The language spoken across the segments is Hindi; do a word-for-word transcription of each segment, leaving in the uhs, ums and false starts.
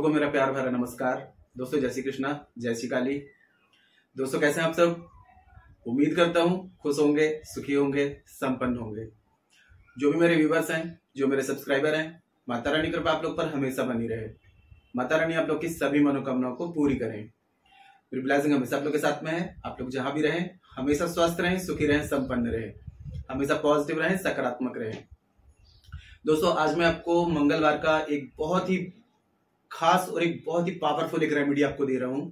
दोस्तों को मेरा प्यार भरा नमस्कार। दोस्तों जय श्री कृष्णा, जय श्री काली। दोस्तों कैसे हैं आप सब? उम्मीद करता हूं खुश होंगे, सुखी होंगे, संपन्न होंगे। जो भी मेरे व्यूवर्स हैं, जो मेरे सब्सक्राइबर हैं, माता रानी कृपा आप लोग पर हमेशा बनी रहे। माता रानी आप लोग की सभी मनोकामनाओं को पूरी करें। मेरी ब्लेसिंग हमेशा आप लोग के साथ में है। आप लोग जहां भी रहें हमेशा स्वस्थ रहें, सुखी रहें, संपन्न रहें, हमेशा पॉजिटिव रहें, सकारात्मक रहें। दोस्तों आज मैं आपको मंगलवार का एक बहुत ही खास और एक बहुत ही पावरफुल एक रेमेडी आपको दे रहा हूं।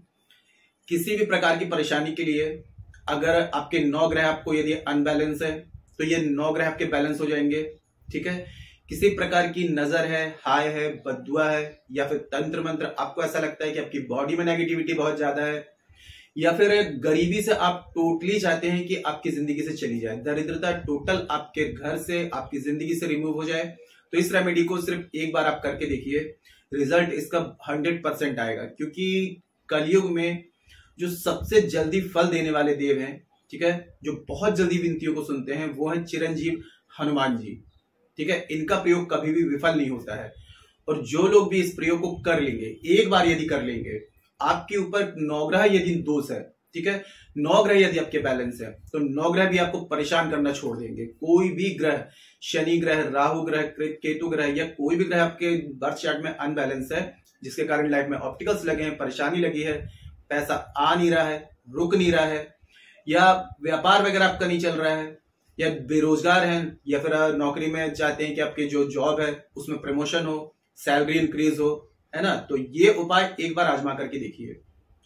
किसी भी प्रकार की परेशानी के लिए अगर आपके नौ ग्रह आपको यदि अनबैलेंस है तो ये नौ ग्रह आपके बैलेंस हो जाएंगे। ठीक है, किसी प्रकार की नजर है, हाय है, बद्दुआ है या फिर तंत्र मंत्र, आपको ऐसा लगता है कि आपकी बॉडी में नेगेटिविटी बहुत ज्यादा है या फिर गरीबी से आप टोटली चाहते हैं कि आपकी जिंदगी से चली जाए, दरिद्रता टोटल आपके घर से, आपकी जिंदगी से रिमूव हो जाए, तो इस रेमेडी को सिर्फ एक बार आप करके देखिए, रिजल्ट इसका हंड्रेड परसेंट आएगा। क्योंकि कलयुग में जो सबसे जल्दी फल देने वाले देव हैं, ठीक है, जो बहुत जल्दी विनतियों को सुनते हैं, वो है चिरंजीव हनुमान जी। ठीक है, इनका प्रयोग कभी भी विफल नहीं होता है। और जो लोग भी इस प्रयोग को कर लेंगे, एक बार यदि कर लेंगे, आपके ऊपर नौग्रह यदि दोष है, ठीक है, नौ ग्रह यदि आपके बैलेंस है तो नौ ग्रह भी आपको परेशान करना छोड़ देंगे। कोई भी ग्रह, शनि ग्रह, राहु ग्रह, केतु ग्रह या कोई भी ग्रह आपके बर्थ चार्ट में अनबैलेंस है, जिसके कारण लाइफ में ऑब्स्टिकल्स लगे हैं, परेशानी लगी है, पैसा आ नहीं रहा है, रुक नहीं रहा है, या व्यापार वगैरह आपका नहीं चल रहा है, या बेरोजगार हैं, या फिर नौकरी में चाहते हैं कि आपकी जो जॉब है उसमें प्रमोशन हो, सैलरी इंक्रीज हो, है ना, तो ये उपाय एक बार आजमा करके देखिए।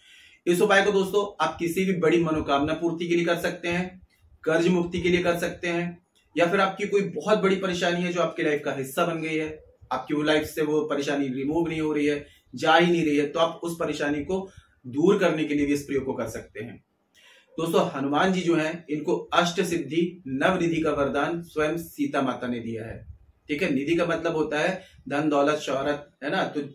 इस उपाय को दोस्तों आप किसी भी बड़ी मनोकामना पूर्ति के लिए कर सकते हैं, कर्ज मुक्ति के लिए कर सकते हैं, या फिर आपकी कोई बहुत बड़ी परेशानी है जो आपकी लाइफ का हिस्सा बन गई है, आपकी वो लाइफ से वो परेशानी रिमूव नहीं हो रही है, जा ही नहीं रही है, तो आप उस परेशानी को दूर करने के लिए भी इस प्रयोग को कर सकते हैं। दोस्तों हनुमान जी जो हैं, इनको अष्ट सिद्धि नव निधि का वरदान स्वयं सीता माता ने दिया है। ठीक है, निधि का मतलब होता है धन, दौलत, शौहरत, है ना, तो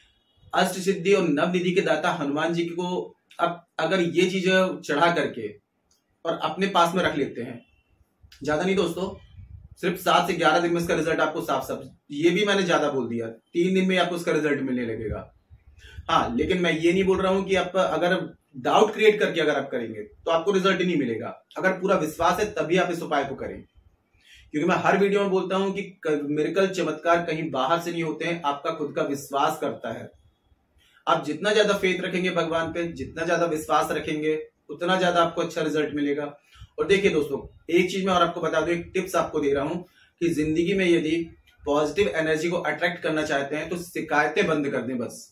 अष्ट सिद्धि और नव निधि के दाता हनुमान जी को अब अगर ये चीज चढ़ा करके और अपने पास में रख लेते हैं, ज्यादा नहीं दोस्तों, सिर्फ सात से ग्यारह दिन में इसका रिजल्ट आपको साफ साफ, ये भी मैंने ज्यादा बोल दिया, तीन दिन में आपको इसका रिजल्ट मिलने लगेगा। हाँ, लेकिन मैं ये नहीं बोल रहा हूं कि आप अगर डाउट क्रिएट करके अगर आप करेंगे तो आपको रिजल्ट ही नहीं मिलेगा। अगर पूरा विश्वास है तभी आप इस उपाय को करें, क्योंकि मैं हर वीडियो में बोलता हूं कि मिरेकल, चमत्कार कहीं बाहर से नहीं होते हैं, आपका खुद का विश्वास करता है। आप जितना ज्यादा फेथ रखेंगे भगवान पे, जितना ज्यादा विश्वास रखेंगे, उतना ज्यादा आपको अच्छा रिजल्ट मिलेगा। और देखिए दोस्तों, एक चीज मैं और आपको बता दूं, एक टिप्स आपको दे रहा हूं कि जिंदगी में यदि पॉजिटिव एनर्जी को अट्रैक्ट करना चाहते हैं तो शिकायतें बंद कर दें। बस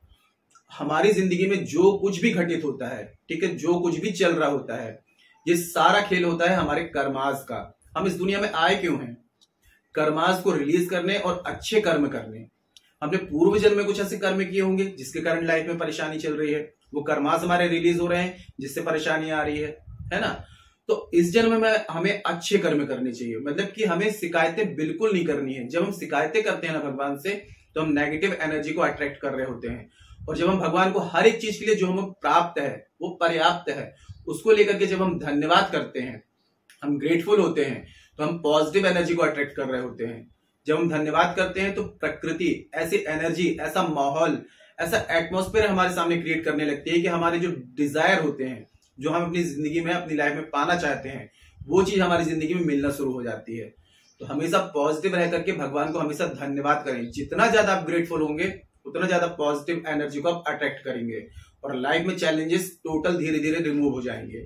हमारी जिंदगी में जो कुछ भी घटित होता है, ठीक है, जो कुछ भी चल रहा होता है, ये सारा खेल होता है हमारे कर्मास का। हम इस दुनिया में आए क्यों हैं? कर्मास को रिलीज करने और अच्छे कर्म करने। हमने पूर्व जन्म में कुछ ऐसे कर्म किए होंगे जिसके कारण लाइफ में परेशानी चल रही है, वो कर्मास हमारे रिलीज हो रहे हैं जिससे परेशानी आ रही है, है ना। तो इस जन्म में हमें अच्छे कर्म करने चाहिए, मतलब कि हमें शिकायतें बिल्कुल नहीं करनी है। जब हम शिकायतें करते हैं ना भगवान से, तो हम नेगेटिव एनर्जी को अट्रैक्ट कर रहे होते हैं। और जब हम भगवान को हर एक चीज के लिए जो हमें प्राप्त है वो पर्याप्त है, उसको लेकर के जब हम धन्यवाद करते हैं, हम ग्रेटफुल होते हैं, तो हम पॉजिटिव एनर्जी को अट्रैक्ट कर रहे होते हैं। जब हम धन्यवाद करते हैं तो प्रकृति ऐसी एनर्जी, ऐसा माहौल, ऐसा एटमॉस्फेयर हमारे सामने क्रिएट करने लगती है कि हमारे जो डिजायर होते हैं, जो हम अपनी जिंदगी में, अपनी लाइफ में पाना चाहते हैं, वो चीज हमारी जिंदगी में मिलना शुरू हो जाती है। तो हमेशा पॉजिटिव रह करके भगवान को हमेशा धन्यवाद करें। जितना ज्यादा आप ग्रेटफुल होंगे उतना ज्यादा पॉजिटिव एनर्जी को आप अट्रैक्ट करेंगे और लाइफ में चैलेंजेस टोटल धीरे धीरे रिमूव हो जाएंगे।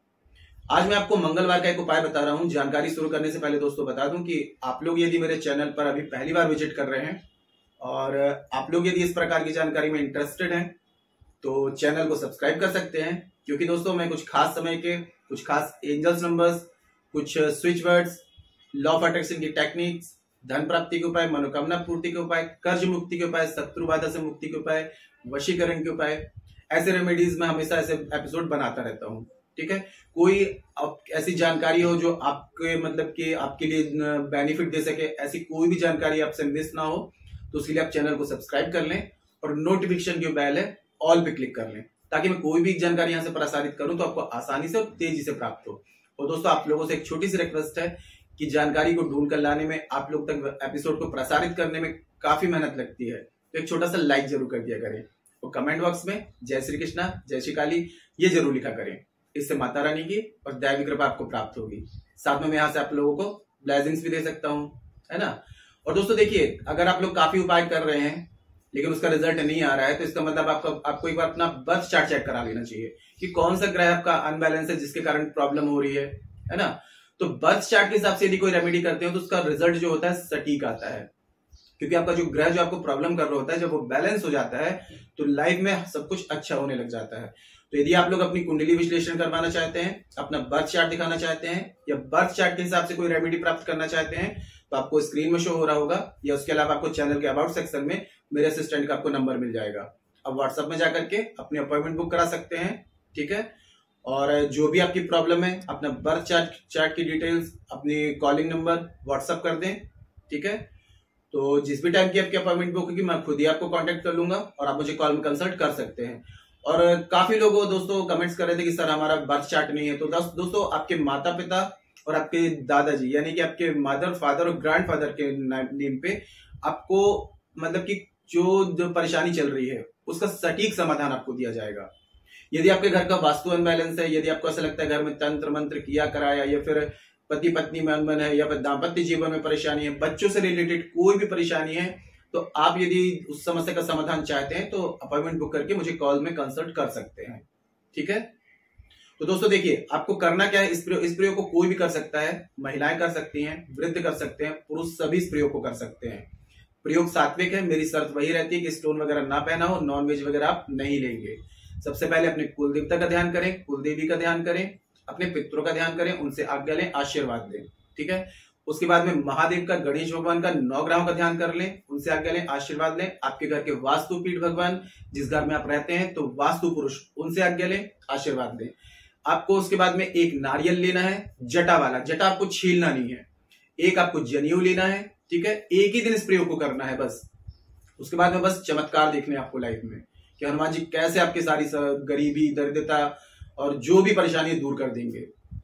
आज मैं आपको मंगलवार का एक उपाय बता रहा हूं। जानकारी शुरू करने से पहले दोस्तों बता दूं कि आप लोग यदि मेरे चैनल पर अभी पहली बार विजिट कर रहे हैं और आप लोग यदि इस प्रकार की जानकारी में इंटरेस्टेड हैं तो चैनल को सब्सक्राइब कर सकते हैं, क्योंकि दोस्तों मैं कुछ खास समय के, कुछ खास एंजल्स नंबर्स, कुछ switch words, law of attraction की टेक्निक्स, धन प्राप्ति के उपाय, मनोकामना पूर्ति के उपाय, कर्ज मुक्ति के उपाय, शत्रु बाधा से मुक्ति के उपाय, वशीकरण के उपाय, ऐसे रेमेडीज में हमेशा ऐसे एपिसोड बनाता रहता हूँ। ठीक है, कोई ऐसी जानकारी हो जो आपके मतलब कि आपके लिए बेनिफिट दे सके, ऐसी कोई भी जानकारी आपसे मिस ना हो, तो उसके लिए आप चैनल को सब्सक्राइब कर लें और नोटिफिकेशन की बेल है ऑल पे क्लिक कर लें, ताकि मैं कोई भी जानकारी यहाँ से प्रसारित करूं तो आपको आसानी से और तेजी से प्राप्त हो। और दोस्तों आप लोगों से एक छोटी सी रिक्वेस्ट है कि जानकारी को ढूंढ कर लाने में, आप लोग तक एपिसोड को प्रसारित करने में काफी मेहनत लगती है, तो एक छोटा सा लाइक जरूर कर दिया करें और कमेंट बॉक्स में जय श्री कृष्णा जय श्री काली ये जरूर लिखा करें। इससे माता रानी की और दैवी कृपा आपको प्राप्त होगी। साथ में मैं यहाँ से आप लोगों को ब्लेसिंग्स भी दे सकता हूँ, है ना। और दोस्तों देखिए, अगर आप लोग काफी उपाय कर रहे हैं लेकिन उसका रिजल्ट नहीं आ रहा है तो इसका मतलब आपको आपको एक बार अपना बर्थ चार्ट चेक करा लेना चाहिए कि कौन सा ग्रह आपका अनबैलेंस है जिसके कारण प्रॉब्लम हो रही है, है ना। तो बर्थ चार्ट के हिसाब से यदि कोई रेमेडी करते हो तो उसका रिजल्ट जो होता है सटीक आता है, क्योंकि आपका जो ग्रह जो आपको प्रॉब्लम कर रहा होता है जब वो बैलेंस हो जाता है तो लाइफ में सब कुछ अच्छा होने लग जाता है। तो यदि आप लोग अपनी कुंडली विश्लेषण करवाना चाहते हैं, अपना बर्थ चार्ट दिखाना चाहते हैं या बर्थ चार्ट के हिसाब से कोई रेमेडी प्राप्त करना चाहते हैं तो आपको स्क्रीन में शो हो रहा होगा या उसके अलावा आपको चैनल के अबाउट सेक्शन में मेरे असिस्टेंट का आपको नंबर मिल जाएगा। अब व्हाट्सएप में जाकर के अपनी अपॉइंटमेंट बुक करा सकते हैं, ठीक है। और जो भी आपकी प्रॉब्लम है अपना बर्थ चार्ट चार्ट की डिटेल्स अपनी कॉलिंग नंबर व्हाट्सएप कर दें, ठीक है। तो जिस भी टाइम की आपकी अपॉइंटमेंट बुक होगी मैं खुद ही आपको कांटेक्ट कर लूंगा और आप मुझे कॉल में कंसल्ट कर सकते हैं। और काफी लोग दोस्तों कमेंट्स कर रहे थे कि सर हमारा बर्थ चार्ट नहीं है, तो दोस्तों आपके माता पिता और आपके दादाजी यानी कि आपके मदर फादर और ग्रैंड फादर के नेम पे आपको मतलब कि जो जो परेशानी चल रही है उसका सटीक समाधान आपको दिया जाएगा। यदि आपके घर का वास्तु अनबैलेंस है, यदि आपको ऐसा लगता है घर में तंत्र मंत्र किया कराया या फिर पति पत्नी में अनबन है या फिर दाम्पत्य जीवन में परेशानी है, बच्चों से रिलेटेड कोई भी परेशानी है, तो आप यदि उस समस्या का समाधान चाहते हैं तो अपॉइंटमेंट बुक करके मुझे कॉल में कंसल्ट कर सकते हैं, ठीक है। तो दोस्तों देखिए, आपको करना क्या है, इस प्रयोग इस प्रयोग को कोई भी कर सकता है, महिलाएं कर सकती हैं, वृद्ध कर सकते हैं, पुरुष सभी इस प्रयोग को कर सकते हैं। प्रयोग सात्विक है, मेरी शर्त वही रहती है कि स्टोन वगैरह ना पहना हो, नॉन वेज वगैरह आप नहीं लेंगे। सबसे पहले अपने कुल देवता का ध्यान करें, कुल देवी का ध्यान करें, अपने पितरों का ध्यान करें, उनसे आज्ञा लें, आशीर्वाद दें, ठीक है। उसके बाद में महादेव का, गणेश भगवान का, नौ ग्रहों का ध्यान कर लें, उनसे आज्ञा लें, आशीर्वाद लें। आपके घर के वास्तुपीठ भगवान जिस घर में आप रहते हैं तो वास्तु पुरुष, उनसे आज्ञा लें, आशीर्वाद दें। आपको उसके बाद में एक नारियल लेना है, जटा वाला, जटा आपको छीलना नहीं है। एक आपको जनेऊ लेना है, ठीक है। एक ही दिन इस प्रयोग को करना है बस। उसके बाद में बस चमत्कार देखने आपको लाइफ में कि हनुमान जी कैसे आपकी सारी गरीबी, दरिद्रता और जो भी परेशानी दूर कर देंगे।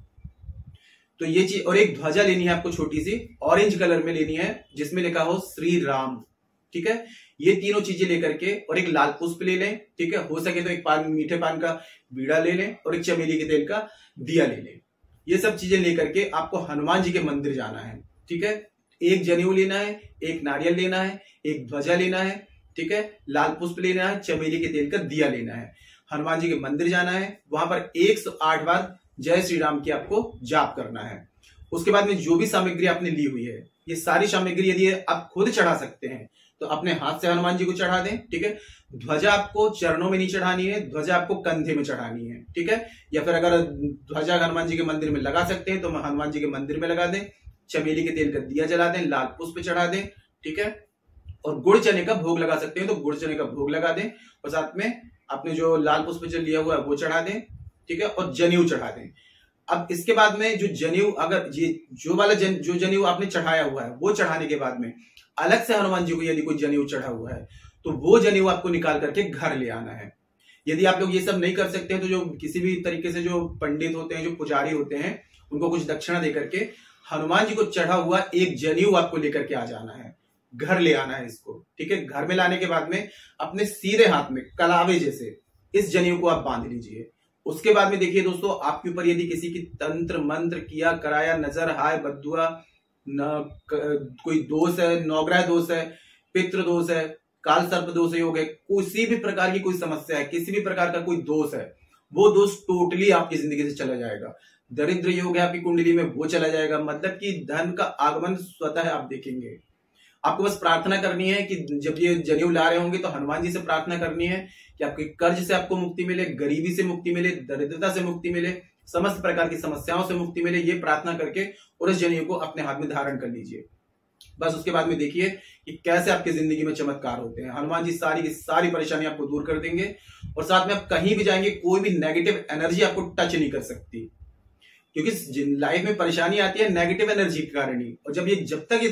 तो ये चीज, और एक ध्वजा लेनी है आपको छोटी सी, ऑरेंज कलर में लेनी है जिसमें लिखा हो श्री राम, ठीक है। ये तीनों चीजें लेकर के, और एक लाल पुष्प ले लें, ठीक है। हो सके तो एक पान, मीठे पान का बीड़ा ले लें और एक चमेली के तेल का दिया ले लें। ये सब चीजें लेकर के आपको हनुमान जी के मंदिर जाना है, ठीक है। एक जनेऊ लेना है, एक नारियल लेना है, एक ध्वजा लेना है, ठीक है, लाल पुष्प लेना है, चमेली के तेल का दिया लेना है, हनुमान जी के मंदिर जाना है, वहां पर एक सौ आठ बार जय श्री राम की आपको जाप करना है। उसके बाद में जो भी सामग्री आपने ली हुई है, ये सारी सामग्री यदि आप खुद चढ़ा सकते हैं तो अपने हाथ से हनुमान जी को चढ़ा दें, ठीक है। ध्वजा आपको चरणों में नहीं चढ़ानी है, ध्वजा आपको कंधे में चढ़ानी है, ठीक है। या फिर अगर ध्वजा हनुमान जी के मंदिर में लगा सकते हैं तो हनुमान जी के मंदिर में लगा दें, चमेली के तेल का दिया जला दें, लाल पुष्प चढ़ा दें, ठीक है। और गुड़ चने का भोग लगा सकते हैं तो गुड़ चने का भोग लगा दें और साथ में आपने जो लाल पुष्प लिया हुआ है वो चढ़ा दें, ठीक है। और जनेऊ चढ़ा दें। अब इसके बाद में जो जनेऊ, अगर ये जो वाला जन, जो जनेऊ आपने चढ़ाया हुआ है वो चढ़ाने के बाद में अलग से हनुमान जी को यदि कोई जनेऊ चढ़ा हुआ है तो वो जनेऊ आपको निकाल करके घर ले आना है। यदि आप लोग ये सब नहीं कर सकते हैं तो जो किसी भी तरीके से जो पंडित होते हैं, जो पुजारी होते हैं, उनको कुछ दक्षिणा दे करके हनुमान जी को चढ़ा हुआ एक जनेऊ आपको लेकर के आ जाना है, घर ले आना है इसको, ठीक है। घर में लाने के बाद में अपने सीधे हाथ में कलावे जैसे इस जनेऊ को आप बांध लीजिए। उसके बाद में देखिए दोस्तों, आपके ऊपर यदि किसी की तंत्र मंत्र किया कराया, नजर हाय, बद्दुआ, न कोई दोष है, नौग्रह दोष है, पितृ दोष है, काल सर्प दोष योग है, किसी भी प्रकार की कोई समस्या है, किसी भी प्रकार का कोई दोष है, वो दोष टोटली आपकी जिंदगी से चला जाएगा। दरिद्र योग है आपकी कुंडली में, वो चला जाएगा। मतलब कि धन का आगमन स्वतः आप देखेंगे। आपको बस प्रार्थना करनी है कि जब ये जनेऊ ला रहे होंगे तो हनुमान जी से प्रार्थना करनी है कि आपके कर्ज से आपको मुक्ति मिले, गरीबी से मुक्ति मिले, दरिद्रता से मुक्ति मिले, समस्त प्रकार की समस्याओं से मुक्ति मिले। ये प्रार्थना करके और इस जनेऊ को अपने हाथ में धारण कर लीजिए। बस उसके बाद में देखिए कि कैसे आपकी जिंदगी में चमत्कार होते हैं। हनुमान जी सारी की सारी परेशानी आपको दूर कर देंगे और साथ में आप कहीं भी जाएंगे कोई भी नेगेटिव एनर्जी आपको टच नहीं कर सकती, क्योंकि लाइफ में परेशानी आती है नेगेटिव एनर्जी के कारण ही। और जब ये जब तक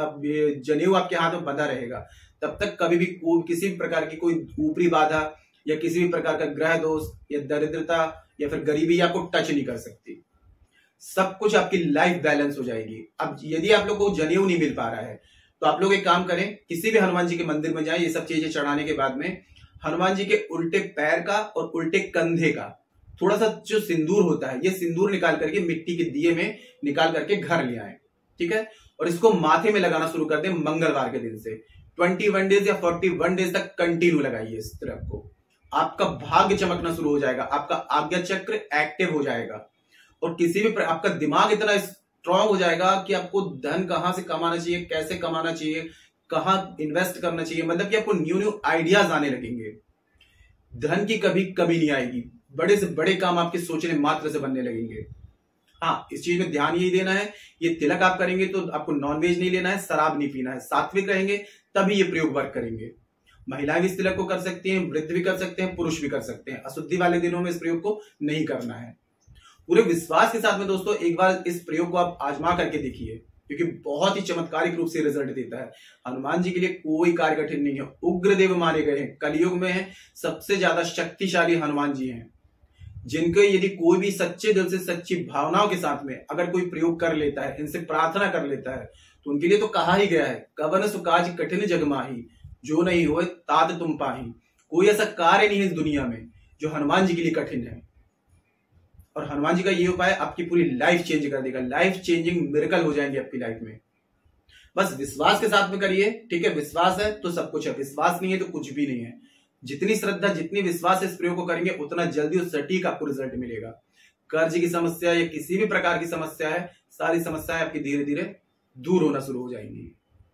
ये जनेऊ आपके हाथ में बंधा रहेगा तब तक कभी भी किसी भी प्रकार की कोई ऊपरी बाधा या किसी भी प्रकार का ग्रह दोष या दरिद्रता या फिर गरीबी आपको टच नहीं कर सकती। सब कुछ आपकी लाइफ बैलेंस हो जाएगी। अब यदि आप लोग को जनेऊ नहीं मिल पा रहा है तो आप लोग एक काम करें, किसी भी हनुमान जी के मंदिर में जाएं, ये सब चीजें चढ़ाने के बाद में हनुमान जी के उल्टे पैर का और उल्टे कंधे का थोड़ा सा जो सिंदूर होता है, ये सिंदूर निकाल करके मिट्टी के दिए में निकाल करके घर ले आए, ठीक है। और इसको माथे में लगाना शुरू कर दें मंगलवार के दिन से। इक्कीस डेज या इकतालीस डेज तक कंटिन्यू लगाइए इस तरह को। आपका भाग्य चमकना शुरू हो जाएगा, आपका आज्ञा चक्र एक्टिव हो जाएगा और किसी भी आपका दिमाग इतना स्ट्रांग हो जाएगा कि आपको धन कहां से कमाना चाहिए, कैसे कमाना चाहिए, कहां इन्वेस्ट करना चाहिए, मतलब कि आपको न्यू न्यू आइडियाज आने लगेंगे। धन की कभी कमी नहीं आएगी, बड़े से बड़े काम आपके सोचने मात्र से बनने लगेंगे। हाँ, इस चीज में ध्यान यही देना है, ये तिलक आप करेंगे तो आपको नॉनवेज नहीं लेना है, शराब नहीं पीना है, सात्विक रहेंगे तभी ये प्रयोग वर्क करेंगे। महिलाएं भी इस तिलक को कर सकती हैं, वृद्ध भी कर सकते हैं, पुरुष भी कर सकते हैं। अशुद्धि वाले दिनों में इस प्रयोग को नहीं करना है। पूरे विश्वास के साथ में दोस्तों एक बार इस प्रयोग को आप आजमा करके देखिए, क्योंकि बहुत ही चमत्कारिक रूप से रिजल्ट देता है। हनुमान जी के लिए कोई कार्य कठिन नहीं है, उग्र देव माने गए हैं, कलयुग में है सबसे ज्यादा शक्तिशाली हनुमान जी हैं, जिनके यदि कोई भी सच्चे दिल से सच्ची भावनाओं के साथ में अगर कोई प्रयोग कर लेता है, इनसे प्रार्थना कर लेता है, तो उनके लिए तो कहा ही गया है, कवन सुकाज कठिन जग माही, जो नहीं होए तात तुम पाही। कोई ऐसा कार्य नहीं है इस दुनिया में जो हनुमान जी के लिए कठिन है। और हनुमान जी का ये उपाय आपकी पूरी लाइफ चेंज कर देगा, लाइफ चेंजिंग मिरेकल हो जाएंगे आपकी लाइफ में। बस विश्वास के साथ में करिए, ठीक है। विश्वास है तो सब कुछ है, विश्वास नहीं है तो कुछ भी नहीं है। जितनी श्रद्धा, जितनी विश्वास इस प्रयोग को करेंगे उतना जल्दी और सटीक आपको रिजल्ट मिलेगा। कर्ज की समस्या या किसी भी प्रकार की समस्या है, सारी समस्याएं आपकी धीरे धीरे दूर होना शुरू हो जाएंगी।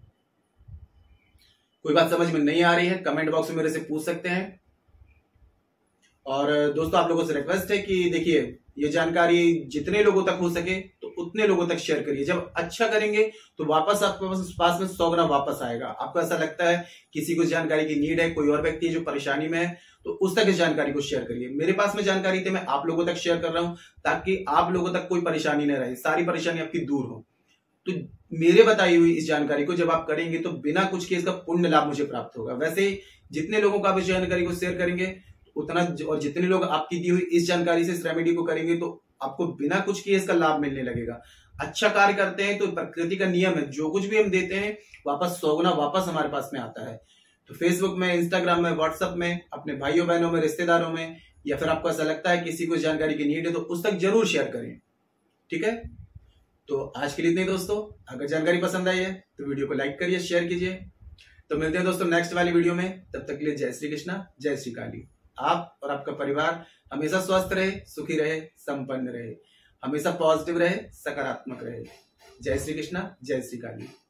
कोई बात समझ में नहीं आ रही है, कमेंट बॉक्स में मेरे से पूछ सकते हैं। और दोस्तों आप लोगों से रिक्वेस्ट है कि देखिए, ये जानकारी जितने लोगों तक हो सके तो उतने लोगों तक शेयर करिए। जब अच्छा करेंगे तो वापस आपके पास में सौ गुना वापस आएगा। आपको ऐसा लगता है किसी को जानकारी की नीड है, कोई और व्यक्ति जो परेशानी में है, तो उस तक इस जानकारी को शेयर करिए। मेरे पास में जानकारी थी, मैं आप लोगों तक शेयर कर रहा हूं ताकि आप लोगों तक कोई परेशानी न रहे, सारी परेशानी आपकी दूर हो। तो मेरे बताई हुई इस जानकारी को जब आप करेंगे तो बिना कुछ के इसका पुण्य लाभ मुझे प्राप्त होगा। वैसे ही जितने लोगों को आप इस जानकारी को शेयर करेंगे उतना, और जितने लोग आपकी दी हुई इस जानकारी से इस रेमेडी को करेंगे तो आपको बिना कुछ किए इसका लाभ मिलने लगेगा। अच्छा कार्य करते हैं तो प्रकृति का नियम है, जो कुछ भी हम देते हैं वापस सौ गुना वापस हमारे पास में आता है। तो फेसबुक में, इंस्टाग्राम में, व्हाट्सएप में, अपने भाइयों बहनों में, रिश्तेदारों में, या फिर आपको ऐसा लगता है किसी को जानकारी की नीड है तो उस तक जरूर शेयर करें, ठीक है। तो आज के लिए इतने दोस्तों, अगर जानकारी पसंद आई है तो वीडियो को लाइक करिए, शेयर कीजिए। तो मिलते हैं दोस्तों नेक्स्ट वाली वीडियो में, तब तक के लिए जय श्री कृष्णा, जय श्री काली। आप और आपका परिवार हमेशा स्वस्थ रहे, सुखी रहे, संपन्न रहे, हमेशा पॉजिटिव रहे, सकारात्मक रहे। जय श्री कृष्णा, जय श्री काली।